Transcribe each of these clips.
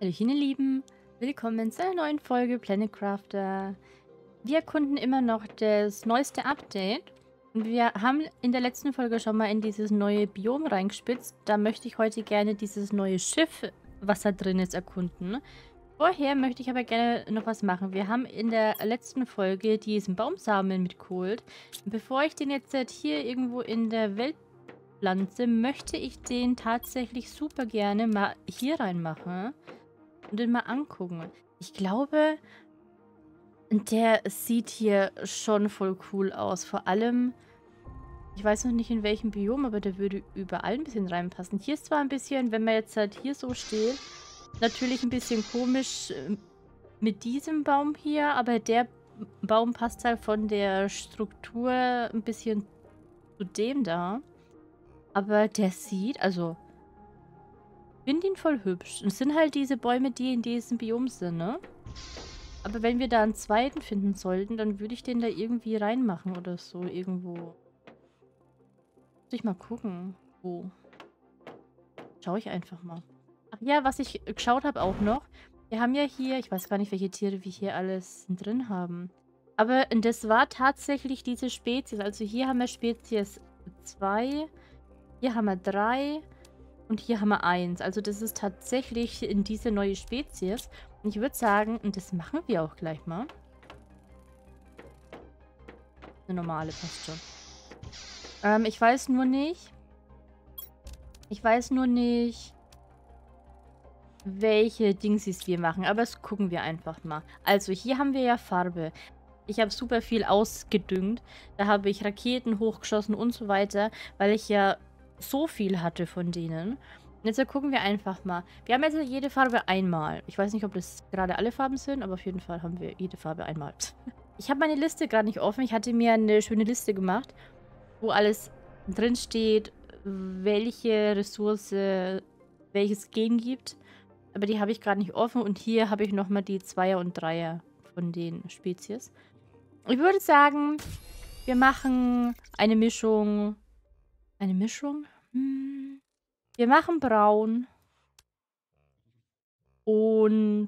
Hallöchen, ihr Lieben. Willkommen zu einer neuen Folge Planet Crafter. Wir erkunden immer noch das neueste Update. Und wir haben in der letzten Folge schon mal in dieses neue Biom reingespitzt. Da möchte ich heute gerne dieses neue Schiff, was da drin ist, erkunden. Vorher möchte ich aber gerne noch was machen. Wir haben in der letzten Folge diesen Baumsamen mitgeholt. Und bevor ich den jetzt hier irgendwo in der Welt pflanze, möchte ich den tatsächlich super gerne mal hier reinmachen. Und den mal angucken. Ich glaube, der sieht hier schon voll cool aus. Vor allem, ich weiß noch nicht in welchem Biom, aber der würde überall ein bisschen reinpassen. Hier ist zwar ein bisschen, wenn man jetzt halt hier so steht, natürlich ein bisschen komisch mit diesem Baum hier, aber der Baum passt halt von der Struktur ein bisschen zu dem da. Aber der sieht, also, ich finde ihn voll hübsch. Und es sind halt diese Bäume, die in diesem Biom sind, ne? Aber wenn wir da einen zweiten finden sollten, dann würde ich den da irgendwie reinmachen oder so. Irgendwo. Muss ich mal gucken. Wo? Schaue ich einfach mal. Ach ja, was ich geschaut habe auch noch. Wir haben ja hier, ich weiß gar nicht, welche Tiere wir hier alles drin haben. Aber das war tatsächlich diese Spezies. Also hier haben wir Spezies 2, hier haben wir 3 und hier haben wir 1. Also das ist tatsächlich in diese neue Spezies. Und ich würde sagen, und das machen wir auch gleich mal. Eine normale passt schon. Ich weiß nur nicht. Welche Dingsies wir machen. Aber das gucken wir einfach mal. Also, hier haben wir ja Farbe. Ich habe super viel ausgedüngt. Da habe ich Raketen hochgeschossen und so weiter, weil ich ja so viel hatte von denen. Und jetzt gucken wir einfach mal. Wir haben jetzt jede Farbe einmal. Ich weiß nicht, ob das gerade alle Farben sind, aber auf jeden Fall haben wir jede Farbe einmal. Ich habe meine Liste gerade nicht offen. Ich hatte mir eine schöne Liste gemacht, wo alles drin steht, welche Ressource welches Gen gibt. Aber die habe ich gerade nicht offen. Und hier habe ich nochmal die Zweier und Dreier von den Spezies. Ich würde sagen, wir machen eine Mischung. Eine Mischung? Wir machen braun und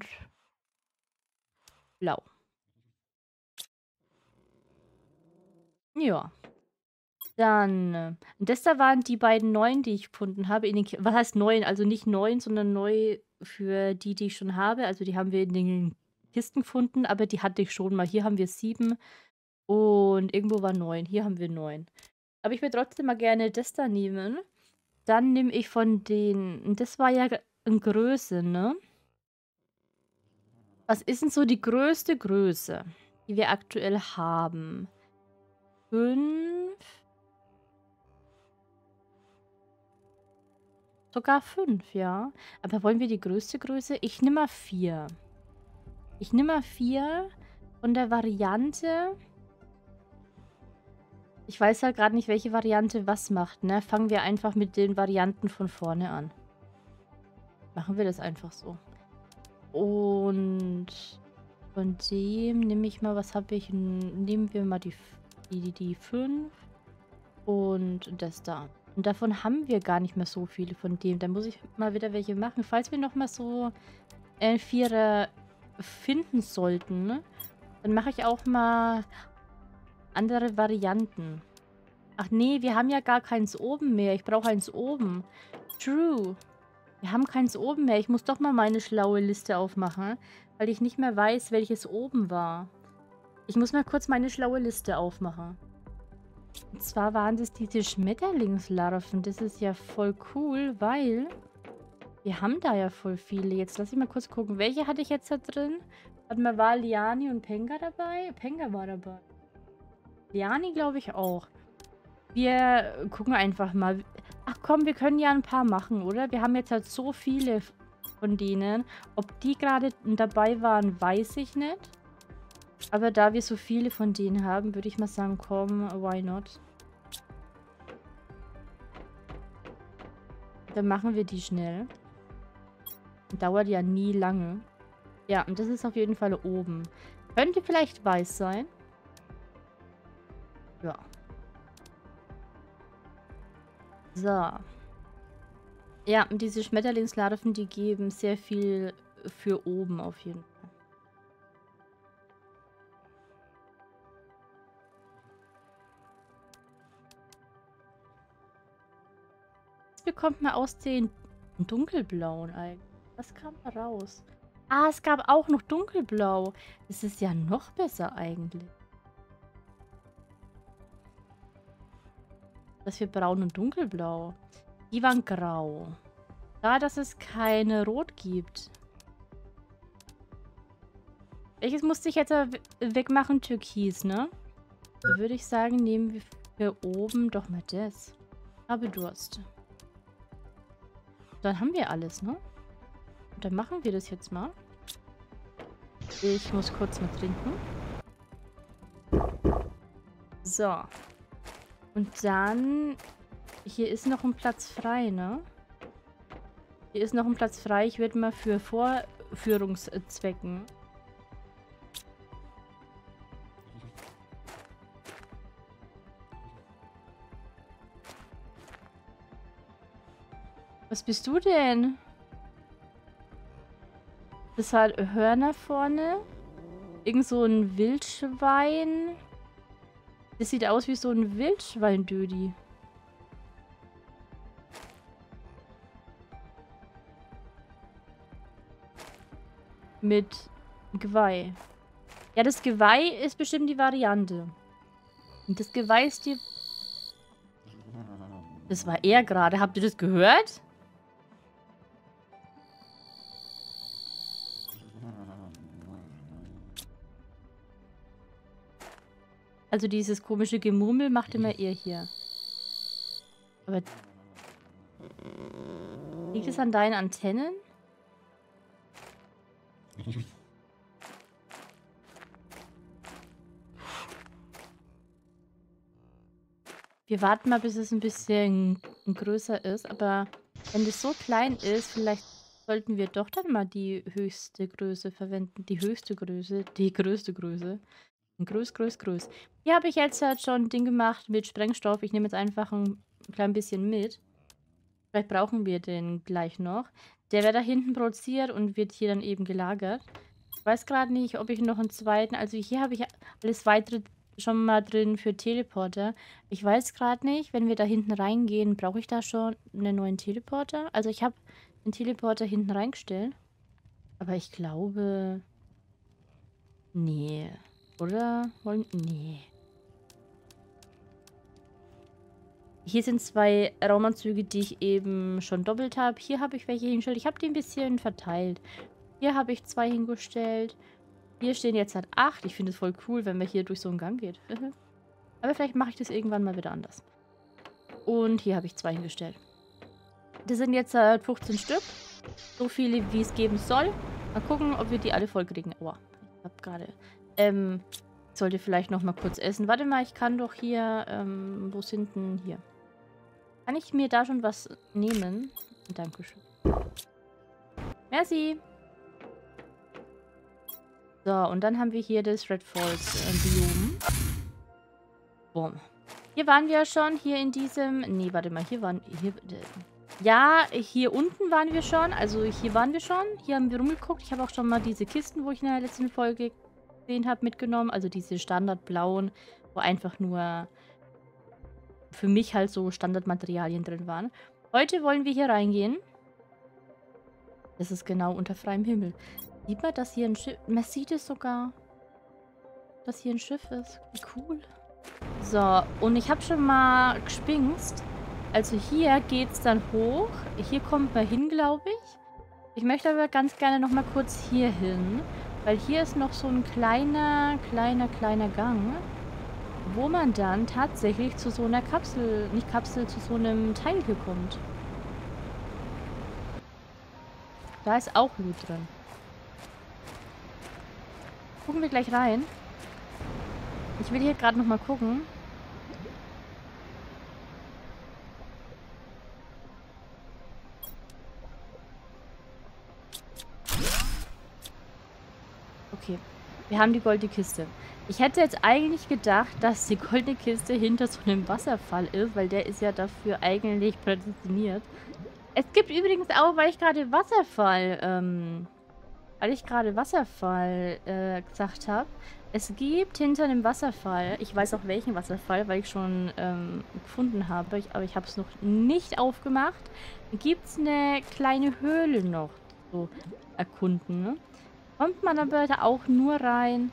blau. Ja. Dann, das da waren die beiden neuen, die ich gefunden habe. Was heißt neuen? Also nicht neun, sondern neu für die, die ich schon habe. Also die haben wir in den Kisten gefunden, aber die hatte ich schon mal. Hier haben wir 7 und irgendwo war 9. Hier haben wir 9. Aber ich würde trotzdem mal gerne das da nehmen. Dann nehme ich von den, das war ja in Größe, ne? Was ist denn so die größte Größe, die wir aktuell haben? 5? Sogar 5, ja. Aber wollen wir die größte Größe? Ich nehme mal 4. Ich nehme mal 4 von der Variante. Ich weiß halt gerade nicht, welche Variante was macht, ne? Fangen wir einfach mit den Varianten von vorne an. Machen wir das einfach so. Und von dem nehme ich mal, was habe ich? Nehmen wir mal die 5 und das da. Und davon haben wir gar nicht mehr so viele von dem. Da muss ich mal wieder welche machen. Falls wir nochmal so 4er finden sollten, ne? Dann mache ich auch mal andere Varianten. Ach nee, wir haben ja gar keins oben mehr. Ich brauche eins oben. True. Wir haben keins oben mehr. Ich muss doch mal meine schlaue Liste aufmachen, weil ich nicht mehr weiß, welches oben war. Ich muss mal kurz meine schlaue Liste aufmachen. Und zwar waren das diese Schmetterlingslarven. Das ist ja voll cool, weil wir haben da ja voll viele. Jetzt lass ich mal kurz gucken. Welche hatte ich jetzt da drin? Warte mal, war Liani und Penga dabei? Penga war dabei. Liani glaube ich auch. Wir gucken einfach mal. Ach komm, wir können ja ein paar machen, oder? Wir haben jetzt halt so viele von denen. Ob die gerade dabei waren, weiß ich nicht. Aber da wir so viele von denen haben, würde ich mal sagen, komm, why not? Dann machen wir die schnell. Dauert ja nie lange. Ja, und das ist auf jeden Fall oben. Könnte vielleicht weiß sein. Ja. So. Ja, und diese Schmetterlingslarven, die geben sehr viel für oben auf jeden Fall. Was bekommt man aus den dunkelblauen eigentlich? Was kam da raus? Ah, es gab auch noch dunkelblau. Das ist ja noch besser eigentlich. Das für braun und dunkelblau. Die waren grau. Da, dass es keine Rot gibt. Welches musste ich jetzt wegmachen? Türkis, ne? Da würde ich sagen, nehmen wir für oben doch mal das. Habe Durst. Dann haben wir alles, ne? Und dann machen wir das jetzt mal. Ich muss kurz mal trinken. So. Und dann... Hier ist noch ein Platz frei, ne? Hier ist noch ein Platz frei. Ich würde mal für Vorführungszwecken... Was bist du denn? Das hat Hörner vorne. Irgend so ein Wildschwein. Das sieht aus wie so ein Wildschwein-Dödi. Mit Geweih. Ja, das Geweih ist bestimmt die Variante. Und das Geweih ist die... Das war er gerade. Habt ihr das gehört? Also dieses komische Gemurmel macht immer er hier. Aber... Liegt es an deinen Antennen? Wir warten mal, bis es ein bisschen größer ist. Aber wenn es so klein ist, vielleicht sollten wir doch dann mal die höchste Größe verwenden. Die höchste Größe. Die größte Größe. Größ. Hier habe ich jetzt halt schon ein Ding gemacht mit Sprengstoff. Ich nehme jetzt einfach ein klein bisschen mit. Vielleicht brauchen wir den gleich noch. Der wird da hinten produziert und wird hier dann eben gelagert. Ich weiß gerade nicht, ob ich noch einen zweiten... Also hier habe ich alles weitere schon mal drin für Teleporter. Ich weiß gerade nicht, wenn wir da hinten reingehen, brauche ich da schon einen neuen Teleporter? Also ich habe den Teleporter hinten reingestellt. Aber ich glaube... Nee... Oder? Nee. Hier sind 2 Raumanzüge, die ich eben schon doppelt habe. Hier habe ich welche hingestellt. Ich habe die ein bisschen verteilt. Hier habe ich 2 hingestellt. Hier stehen jetzt halt 8. Ich finde es voll cool, wenn man hier durch so einen Gang geht. Aber vielleicht mache ich das irgendwann mal wieder anders. Und hier habe ich 2 hingestellt. Das sind jetzt 15 Stück. So viele, wie es geben soll. Mal gucken, ob wir die alle voll kriegen. Aua. Ich habe gerade... Ich sollte vielleicht noch mal kurz essen. Warte mal, ich kann doch hier, wo ist hinten? Hier. Kann ich mir da schon was nehmen? Dankeschön. Merci. So, und dann haben wir hier das Red Falls Biom. Boom. Hier waren wir schon, hier in diesem... Nee, warte mal, hier waren... Ja, hier unten waren wir schon. Also hier waren wir schon. Hier haben wir rumgeguckt. Ich habe auch schon mal diese Kisten, wo ich in der letzten Folge gesehen habe, mitgenommen. Also diese standardblauen, wo einfach nur für mich halt so Standardmaterialien drin waren. Heute wollen wir hier reingehen. Das ist genau unter freiem Himmel. Sieht man, dass hier ein Schiff... Man sieht es sogar, dass hier ein Schiff ist. Wie cool. So, und ich habe schon mal gespingst. Also hier geht es dann hoch. Hier kommt man hin, glaube ich. Ich möchte aber ganz gerne noch mal kurz hier hin. Weil hier ist noch so ein kleiner Gang, wo man dann tatsächlich zu so einer Kapsel, nicht Kapsel, zu so einem Teil hier kommt. Da ist auch Loot drin. Gucken wir gleich rein. Ich will hier gerade noch mal gucken. Okay, wir haben die goldene Kiste. Ich hätte jetzt eigentlich gedacht, dass die goldene Kiste hinter so einem Wasserfall ist, weil der ist ja dafür eigentlich prädestiniert. Es gibt übrigens auch, weil ich gerade Wasserfall Weil ich gerade Wasserfall gesagt habe. Es gibt hinter dem Wasserfall, ich weiß auch welchen Wasserfall, weil ich schon gefunden habe, aber ich habe es noch nicht aufgemacht, gibt es eine kleine Höhle noch zu erkunden. Ne? Kommt man aber da auch nur rein.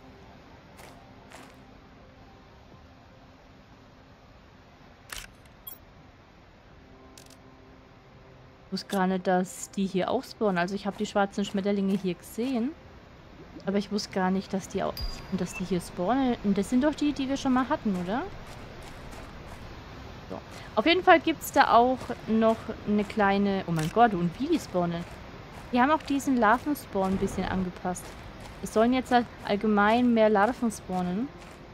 Ich wusste gar nicht, dass die hier auch spawnen. Also ich habe die schwarzen Schmetterlinge hier gesehen. Aber ich wusste gar nicht, dass die hier spawnen. Und das sind doch die, die wir schon mal hatten, oder? So. Auf jeden Fall gibt es da auch noch eine kleine... Oh mein Gott, und wie die spawnen. Die haben auch diesen Larvenspawn ein bisschen angepasst. Es sollen jetzt halt allgemein mehr Larven spawnen.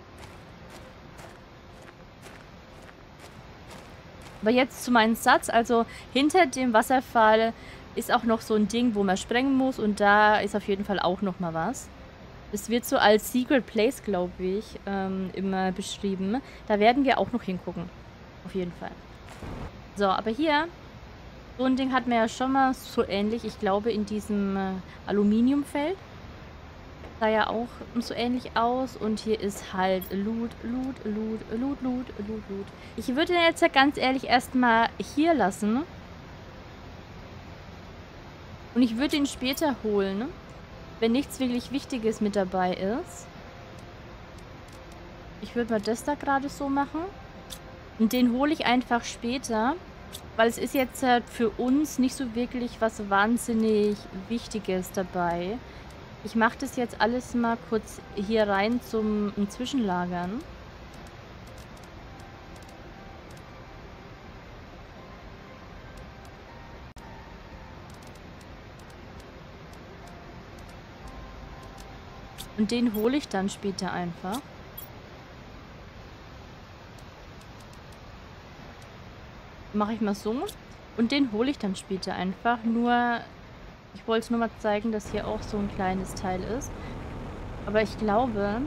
Aber jetzt zu meinem Satz. Also hinter dem Wasserfall ist auch noch so ein Ding, wo man sprengen muss. Und da ist auf jeden Fall auch noch mal was. Es wird so als Secret Place, glaube ich, immer beschrieben. Da werden wir auch noch hingucken. Auf jeden Fall. So, aber hier, so ein Ding hatten wir ja schon mal so ähnlich. Ich glaube, in diesem Aluminiumfeld. Sah ja auch so ähnlich aus. Und hier ist halt Loot. Ich würde den jetzt ja ganz ehrlich erstmal hier lassen. Und ich würde ihn später holen, wenn nichts wirklich Wichtiges mit dabei ist. Ich würde mal das da gerade so machen. Und den hole ich einfach später. Weil es ist jetzt für uns nicht so wirklich was wahnsinnig Wichtiges dabei. Ich mache das jetzt alles mal kurz hier rein zum Zwischenlagern. Und den hole ich dann später einfach. Mache ich mal so. Und den hole ich dann später einfach. Nur, ich wollte es nur mal zeigen, dass hier auch so ein kleines Teil ist. Aber ich glaube...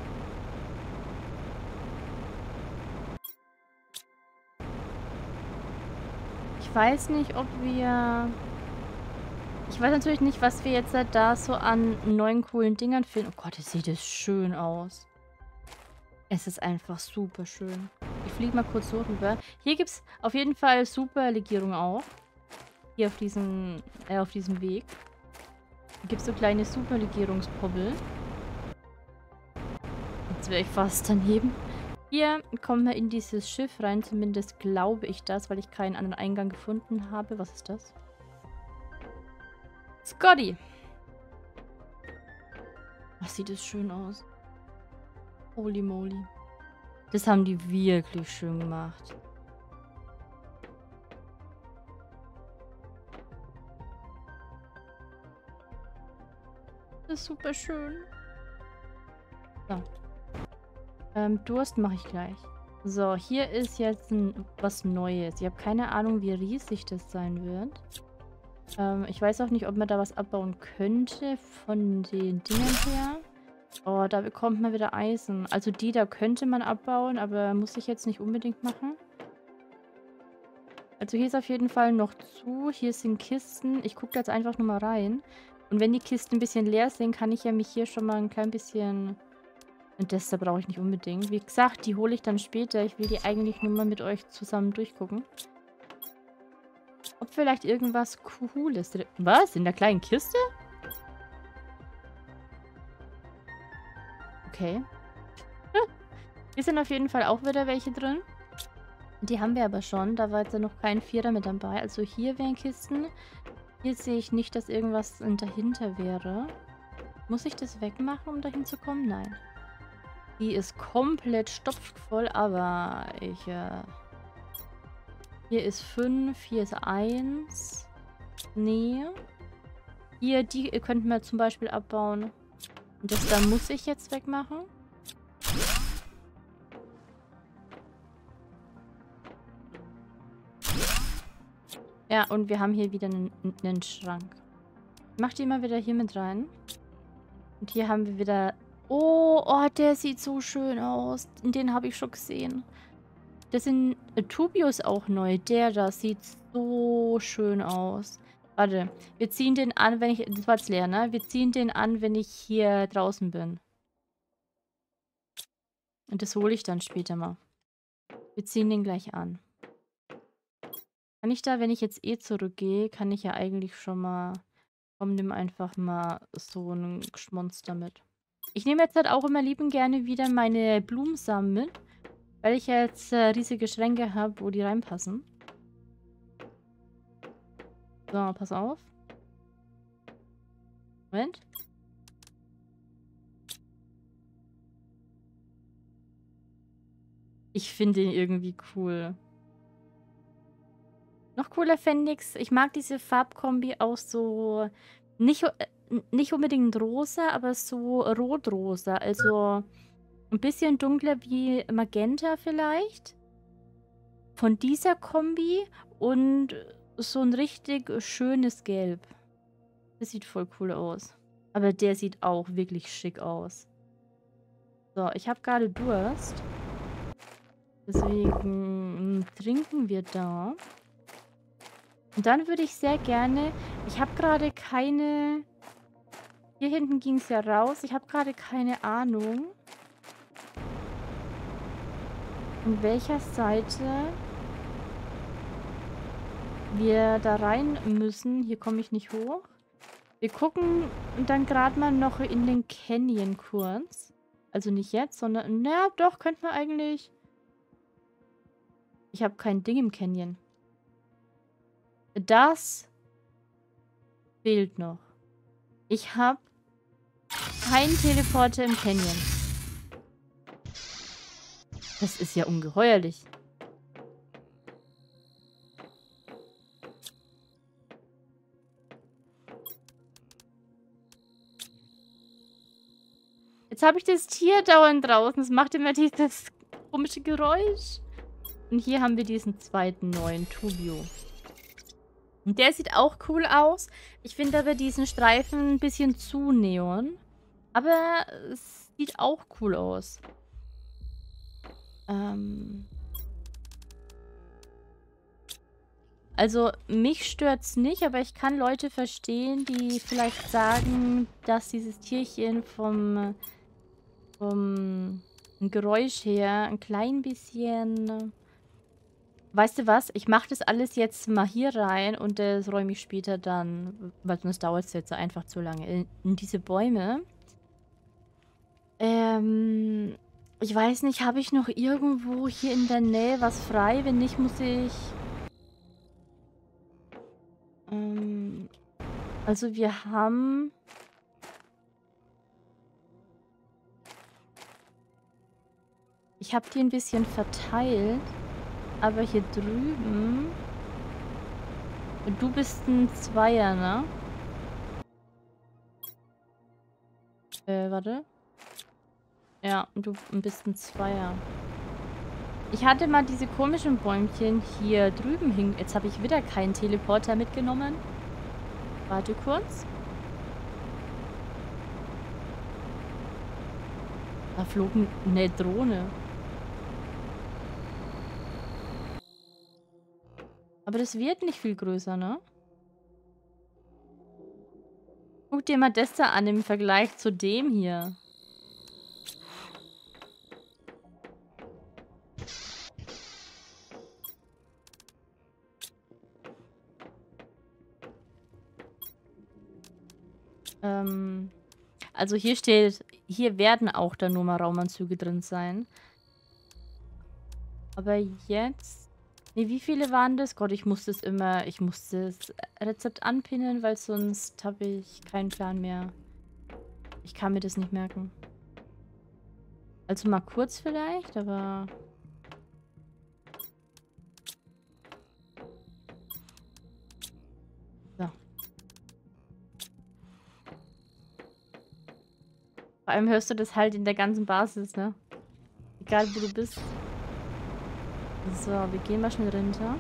Ich weiß nicht, ob wir... Ich weiß natürlich nicht, was wir jetzt da so an neuen coolen Dingern finden. Oh Gott, sieht das schön aus. Es ist einfach super schön. Ich fliege mal kurz so rüber. Hier gibt es auf jeden Fall super Legierung auch. Hier auf diesem Weg. Hier gibt es so kleine super Legierungspoppel. Jetzt wäre ich fast daneben. Hier kommen wir in dieses Schiff rein. Zumindest glaube ich das, weil ich keinen anderen Eingang gefunden habe. Was ist das? Scotty. Was sieht das schön aus. Holy moly. Das haben die wirklich schön gemacht. Das ist super schön. So. Durst mache ich gleich. So, hier ist jetzt was Neues. Ich habe keine Ahnung, wie riesig das sein wird. Ich weiß auch nicht, ob man da was abbauen könnte von den Dingen her. Oh, da bekommt man wieder Eisen. Also die da könnte man abbauen, aber muss ich jetzt nicht unbedingt machen. Also hier ist auf jeden Fall noch zu. Hier sind Kisten. Ich gucke da jetzt einfach nur mal rein. Und wenn die Kisten ein bisschen leer sind, kann ich ja mich hier schon mal ein klein bisschen... Und das da brauche ich nicht unbedingt. Wie gesagt, die hole ich dann später. Ich will die eigentlich nur mal mit euch zusammen durchgucken. Ob vielleicht irgendwas Cooles drin... Was? In der kleinen Kiste? Okay. Hier sind auf jeden Fall auch wieder welche drin. Die haben wir aber schon. Da war jetzt noch kein Vierer mit dabei. Also hier wären Kisten. Hier sehe ich nicht, dass irgendwas dahinter wäre. Muss ich das wegmachen, um dahin zu kommen? Nein. Die ist komplett stopfvoll, aber ich... Hier ist 5, hier ist 1. Nee. Hier, die könnten wir zum Beispiel abbauen. Und das da muss ich jetzt wegmachen. Ja, und wir haben hier wieder einen Schrank. Ich mach die mal wieder hier mit rein. Und hier haben wir wieder... Oh, der sieht so schön aus. Den habe ich schon gesehen. Das sind Tubius auch neu. Der da sieht so schön aus. Warte. Wir ziehen den an, wenn ich... Das war jetzt leer, ne? Wir ziehen den an, wenn ich hier draußen bin. Und das hole ich dann später mal. Wir ziehen den gleich an. Kann ich da, wenn ich jetzt eh zurückgehe, kann ich ja eigentlich schon mal... Komm, nimm einfach mal so einen Monster mit. Ich nehme jetzt halt auch immer liebend gerne wieder meine Blumensamen mit. Weil ich jetzt riesige Schränke habe, wo die reinpassen. So, pass auf. Moment. Ich finde ihn irgendwie cool. Noch cooler fände ich's. Ich mag diese Farbkombi auch so... Nicht unbedingt rosa, aber so rotrosa. Also ein bisschen dunkler wie Magenta vielleicht. Von dieser Kombi und so ein richtig schönes Gelb. Das sieht voll cool aus. Aber der sieht auch wirklich schick aus. So, ich habe gerade Durst. Deswegen trinken wir da. Und dann würde ich sehr gerne... Ich habe gerade keine... Hier hinten ging es ja raus. Ich habe gerade keine Ahnung, von welcher Seite wir da rein müssen. Hier komme ich nicht hoch. Wir gucken dann gerade mal noch in den Canyon kurz. Also nicht jetzt, sondern... Na, doch, könnte man eigentlich... Ich habe kein Ding im Canyon. Das fehlt noch. Ich habe keinen Teleporter im Canyon. Das ist ja ungeheuerlich. Jetzt habe ich das Tier dauernd draußen. Es macht immer dieses komische Geräusch. Und hier haben wir diesen zweiten neuen Tubio. Und der sieht auch cool aus. Ich finde aber diesen Streifen ein bisschen zu neon. Aber es sieht auch cool aus. Also, mich stört's nicht, aber ich kann Leute verstehen, die vielleicht sagen, dass dieses Tierchen vom Geräusch her ein klein bisschen... Weißt du was? Ich mache das alles jetzt mal hier rein und das räume ich später dann, weil sonst dauert es jetzt einfach zu lange. In diese Bäume. Ich weiß nicht, habe ich noch irgendwo hier in der Nähe was frei? Wenn nicht, muss ich... Also wir haben... Ich habe die ein bisschen verteilt. Aber hier drüben... Du bist ein Zweier, ne? Warte. Ja, du bist ein Zweier. Ich hatte mal diese komischen Bäumchen hier drüben hin... Jetzt habe ich wieder keinen Teleporter mitgenommen. Warte kurz. Da flog eine Drohne. Aber das wird nicht viel größer, ne? Guck dir mal das da an im Vergleich zu dem hier. Also hier steht, hier werden auch dann nur mal Raumanzüge drin sein. Aber jetzt... Nee, wie viele waren das? Gott, ich muss das Rezept anpinnen, weil sonst habe ich keinen Plan mehr. Ich kann mir das nicht merken. Also mal kurz vielleicht, aber... So. Vor allem hörst du das halt in der ganzen Basis, ne? Egal, wo du bist. So, wir gehen mal schnell runter.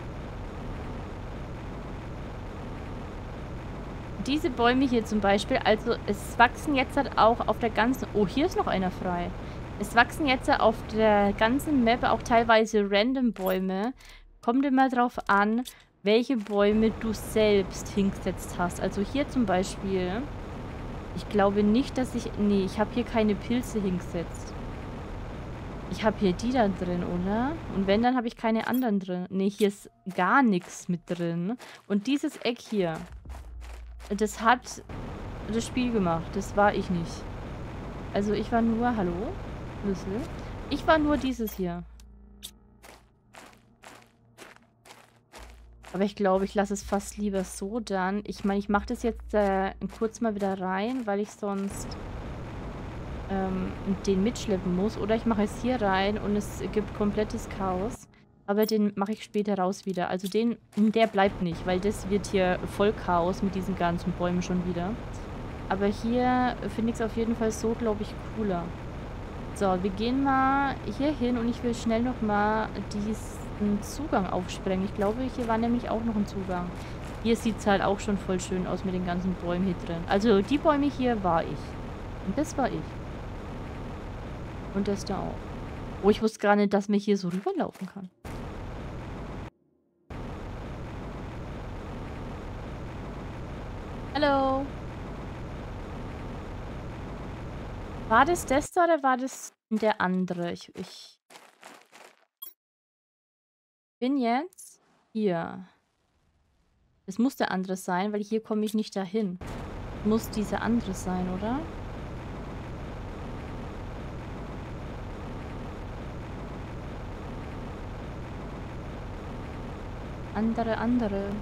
Diese Bäume hier zum Beispiel, also es wachsen jetzt halt auch auf der ganzen... Oh, hier ist noch einer frei. Es wachsen jetzt auf der ganzen Map auch teilweise random Bäume. Kommt immer drauf an, welche Bäume du selbst hingesetzt hast. Also hier zum Beispiel. Ich glaube nicht, dass ich... Nee, ich habe hier keine Pilze hingesetzt. Ich habe hier die da drin, oder? Und wenn, dann habe ich keine anderen drin. Nee, hier ist gar nichts mit drin. Und dieses Eck hier, das hat das Spiel gemacht. Das war ich nicht. Also ich war nur... Hallo? Schlüssel? Ich war nur dieses hier. Aber ich glaube, ich lasse es fast lieber so dann. Ich meine, ich mache das jetzt kurz mal wieder rein, weil ich sonst den mitschleppen muss. Oder ich mache es hier rein und es gibt komplettes Chaos. Aber den mache ich später raus wieder. Also der bleibt nicht, weil das wird hier voll Chaos mit diesen ganzen Bäumen schon wieder. Aber hier finde ich es auf jeden Fall so, glaube ich, cooler. So, wir gehen mal hier hin und ich will schnell nochmal diesen Zugang aufsprengen. Ich glaube, hier war nämlich auch noch ein Zugang. Hier sieht es halt auch schon voll schön aus mit den ganzen Bäumen hier drin. Also die Bäume hier war ich. Und das war ich. Und das da auch. Oh, ich wusste gar nicht, dass man hier so rüberlaufen kann. Hallo. War das da oder war das der andere? Ich bin jetzt hier. Es muss der andere sein, weil hier komme ich nicht dahin. Muss dieser andere sein, oder? Andere.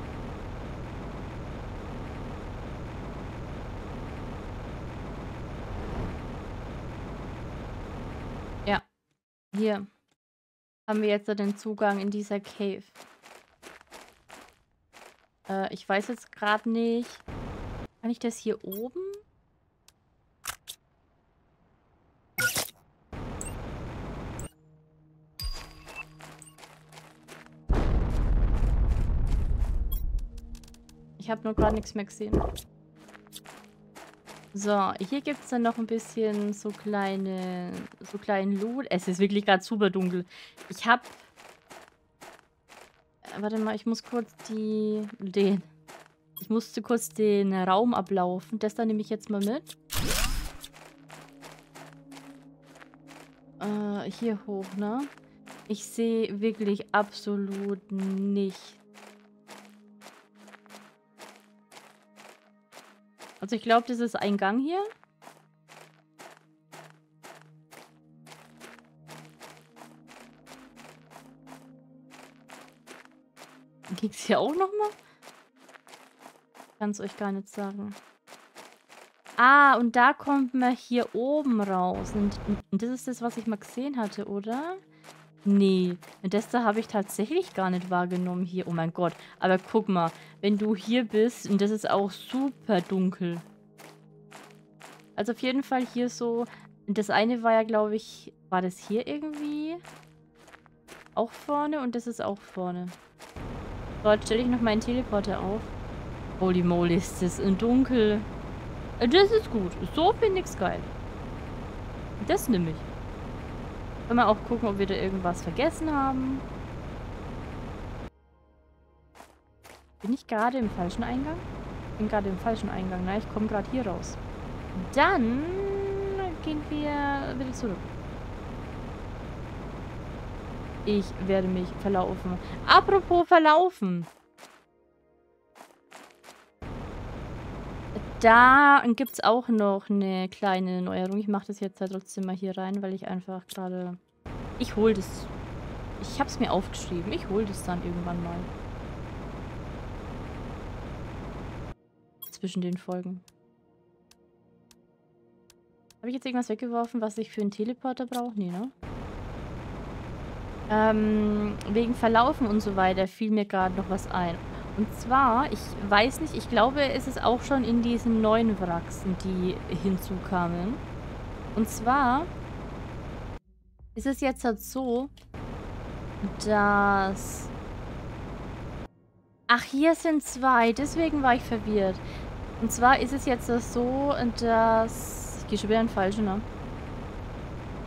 Ja, hier haben wir jetzt den Zugang in dieser Cave. Ich weiß jetzt gerade nicht. Kann ich das hier oben? Ich habe nur gerade nichts mehr gesehen. So, hier gibt es dann noch ein bisschen so kleinen Loot. Es ist wirklich gerade super dunkel. Ich habe... warte mal, ich muss kurz ich musste kurz den Raum ablaufen. Das da nehme ich jetzt mal mit. Hier hoch, ne? Ich sehe wirklich absolut nichts. Also ich glaube, das ist ein Gang hier. Ging es hier auch nochmal? Ich kann es euch gar nicht sagen. Ah, und da kommt man hier oben raus. Und das ist das, was ich mal gesehen hatte, oder? Nee, das da habe ich tatsächlich gar nicht wahrgenommen hier. Oh mein Gott. Aber guck mal, wenn du hier bist, und das ist auch super dunkel. Also auf jeden Fall hier so. Das eine war ja, glaube ich, war das hier irgendwie auch vorne und das ist auch vorne. So, jetzt stelle ich noch meinen Teleporter auf. Holy moly, ist das dunkel. Das ist gut. So finde ich es geil. Das nehme ich. Können wir auch gucken, ob wir da irgendwas vergessen haben. Bin ich gerade im falschen Eingang? Ich bin gerade im falschen Eingang. Na, ich komme gerade hier raus. Dann gehen wir wieder zurück. Ich werde mich verlaufen. Apropos verlaufen. Da gibt es auch noch eine kleine Neuerung. Ich mache das jetzt halt trotzdem mal hier rein, weil ich einfach gerade... Ich hole das. Ich habe es mir aufgeschrieben. Ich hole das dann irgendwann mal. Zwischen den Folgen. Habe ich jetzt irgendwas weggeworfen, was ich für einen Teleporter brauche? Nee, ne? Wegen Verlaufen und so weiter fiel mir gerade noch was ein. Und zwar, ich weiß nicht, ich glaube, es ist auch schon in diesen neuen Wracks, die hinzukamen. Und zwar ist es jetzt halt so, dass... Ach, hier sind zwei, deswegen war ich verwirrt. Und zwar ist es jetzt so, dass... Ich gehe schon wieder in den falschen, ne?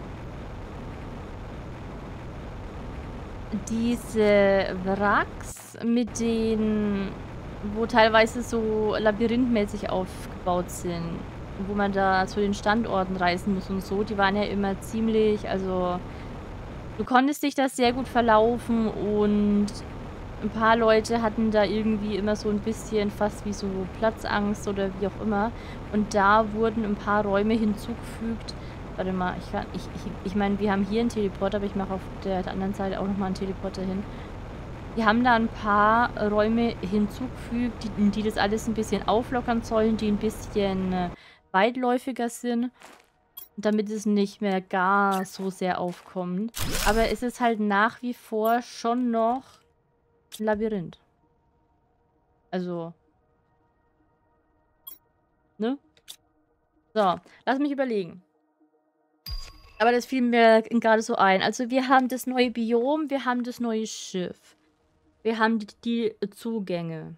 Diese Wracks das mit den, wo teilweise so labyrinthmäßig aufgebaut sind, wo man da zu den Standorten reisen muss und so, die waren ja immer ziemlich, also du konntest dich da sehr gut verlaufen und ein paar Leute hatten da irgendwie immer so ein bisschen fast wie so Platzangst oder wie auch immer. Und da wurden ein paar Räume hinzugefügt. Warte mal, ich meine, wir haben hier einen Teleporter, aber ich mache auf der anderen Seite auch nochmal einen Teleporter hin. Wir haben da ein paar Räume hinzugefügt, die das alles ein bisschen auflockern sollen, die ein bisschen weitläufiger sind, damit es nicht mehr gar so sehr aufkommt. Aber es ist halt nach wie vor schon noch ein Labyrinth. Also, ne? So, lass mich überlegen. Aber das fiel mir gerade so ein. Also wir haben das neue Biom, wir haben das neue Schiff. Wir haben die Zugänge.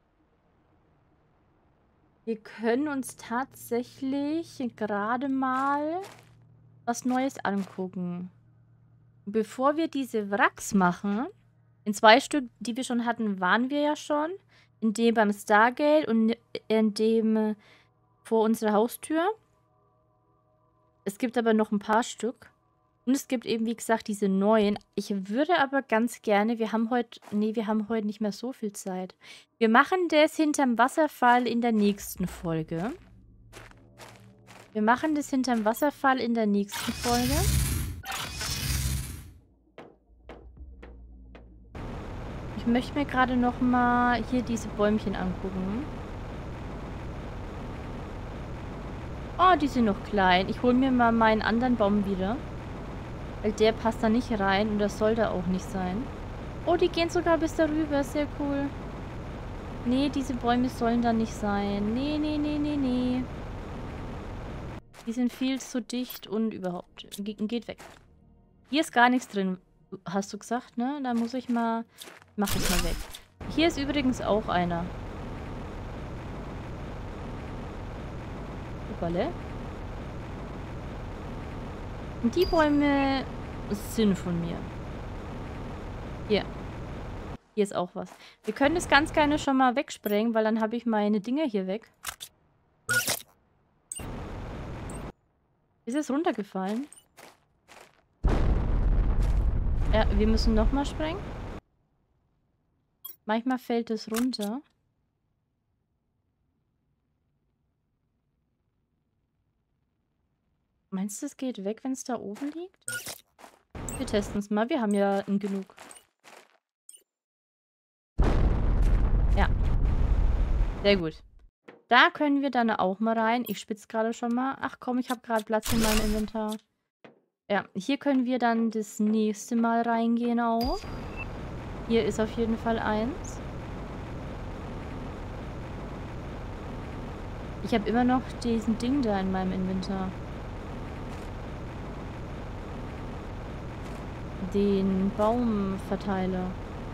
Wir können uns tatsächlich gerade mal was Neues angucken. Bevor wir diese Wracks machen, in 2 Stück, die wir schon hatten, waren wir ja schon. In dem beim Stargate und in dem vor unserer Haustür. Es gibt aber noch ein paar Stück. Und es gibt eben, wie gesagt, diese neuen. Ich würde aber ganz gerne, wir haben heute nicht mehr so viel Zeit. Wir machen das hinterm Wasserfall in der nächsten Folge. Wir machen das hinterm Wasserfall in der nächsten Folge. Ich möchte mir gerade noch mal hier diese Bäumchen angucken. Oh, die sind noch klein. Ich hole mir mal meinen anderen Baum wieder. Weil der passt da nicht rein und das soll da auch nicht sein. Oh, die gehen sogar bis darüber. Sehr cool. Nee, diese Bäume sollen da nicht sein. Nee, nee, nee, nee, nee. Die sind viel zu dicht und überhaupt. Geht weg. Hier ist gar nichts drin, hast du gesagt, ne? Da muss ich mal... Mach es mal weg. Hier ist übrigens auch einer. Superle. Und die Bäume sind von mir. Hier. Hier ist auch was. Wir können das ganz gerne schon mal wegsprengen, weil dann habe ich meine Dinger hier weg. Ist es runtergefallen? Ja, wir müssen nochmal sprengen. Manchmal fällt es runter. Meinst du, es geht weg, wenn es da oben liegt? Wir testen es mal. Wir haben ja genug. Ja. Sehr gut. Da können wir dann auch mal rein. Ich spitze gerade schon mal. Ach komm, ich habe gerade Platz in meinem Inventar. Ja, hier können wir dann das nächste Mal reingehen auch. Hier ist auf jeden Fall eins. Ich habe immer noch diesen Ding da in meinem Inventar. Den Baumverteiler.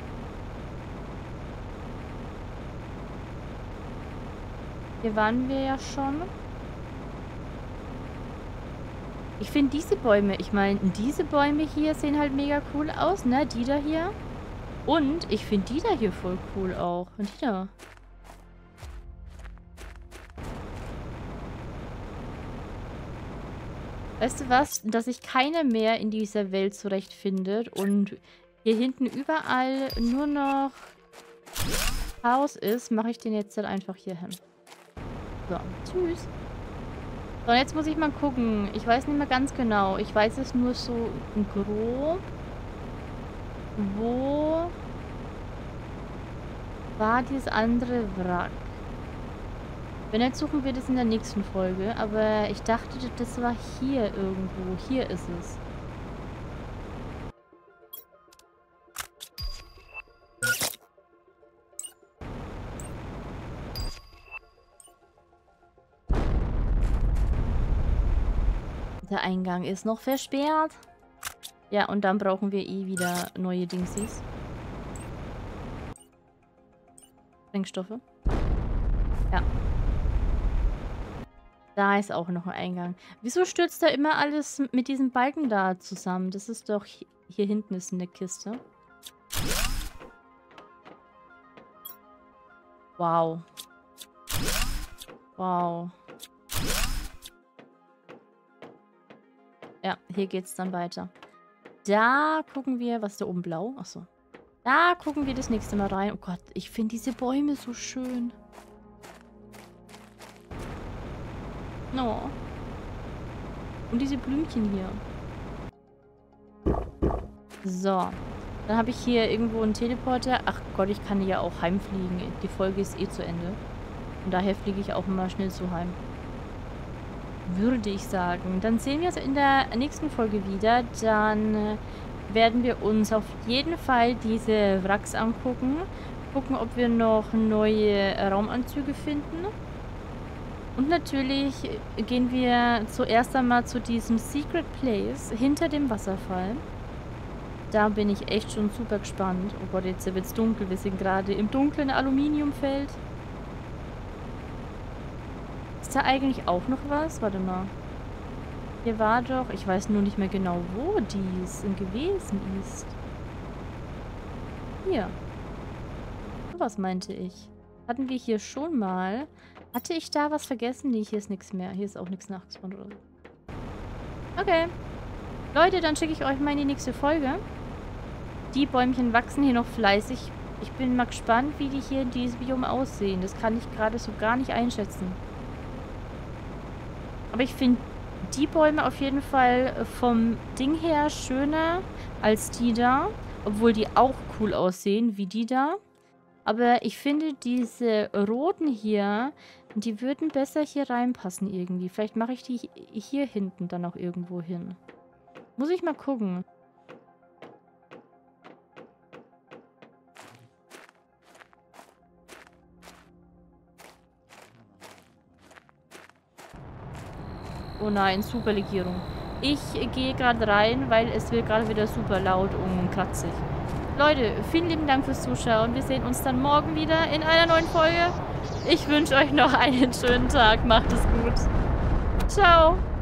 Hier waren wir ja schon. Ich finde diese Bäume, ich meine, diese Bäume hier sehen halt mega cool aus, ne? Die da hier. Und ich finde die da hier voll cool auch. Und die da. Weißt du was? Dass sich keiner mehr in dieser Welt zurechtfindet und hier hinten überall nur noch Chaos ist, mache ich den jetzt halt einfach hier hin. So, tschüss. So, jetzt muss ich mal gucken. Ich weiß nicht mehr ganz genau. Ich weiß es nur so grob. Wo war dieses andere Wrack? Wenn nicht, suchen wir das in der nächsten Folge. Aber ich dachte, das war hier irgendwo. Hier ist es. Der Eingang ist noch versperrt. Ja, und dann brauchen wir eh wieder neue Dingsies. Sprengstoffe. Ja. Da ist auch noch ein Eingang. Wieso stürzt da immer alles mit diesem Balken da zusammen? Das ist doch... Hier hinten ist eine Kiste. Wow. Wow. Ja, hier geht's dann weiter. Da gucken wir, was ist da oben blau? Achso. Da gucken wir das nächste Mal rein. Oh Gott, ich finde diese Bäume so schön. Oh. Und diese Blümchen hier. So. Dann habe ich hier irgendwo einen Teleporter. Ach Gott, ich kann ja auch heimfliegen. Die Folge ist eh zu Ende. Und daher fliege ich auch mal schnell so heim. Würde ich sagen. Dann sehen wir uns in der nächsten Folge wieder. Dann werden wir uns auf jeden Fall diese Wracks angucken. Gucken, ob wir noch neue Raumanzüge finden. Und natürlich gehen wir zuerst einmal zu diesem Secret Place hinter dem Wasserfall. Da bin ich echt schon super gespannt. Oh Gott, jetzt wird es dunkel. Wir sind gerade im dunklen Aluminiumfeld. Ist da eigentlich auch noch was? Warte mal. Hier war doch... Ich weiß nur nicht mehr genau, wo dies gewesen ist. Hier. Was meinte ich? Hatten wir hier schon mal... Hatte ich da was vergessen? Nee, hier ist nichts mehr. Hier ist auch nichts nachgespawnt oder so. Okay. Leute, dann schicke ich euch mal in die nächste Folge. Die Bäumchen wachsen hier noch fleißig. Ich bin mal gespannt, wie die hier in diesem Biom aussehen. Das kann ich gerade so gar nicht einschätzen. Aber ich finde die Bäume auf jeden Fall vom Ding her schöner als die da. Obwohl die auch cool aussehen, wie die da. Aber ich finde diese roten hier, die würden besser hier reinpassen irgendwie. Vielleicht mache ich die hier hinten dann auch irgendwo hin. Muss ich mal gucken. Oh nein, Superlegierung. Ich gehe gerade rein, weil es wird gerade wieder super laut und kratzig. Leute, vielen lieben Dank fürs Zuschauen. Wir sehen uns dann morgen wieder in einer neuen Folge. Ich wünsche euch noch einen schönen Tag. Macht es gut. Ciao.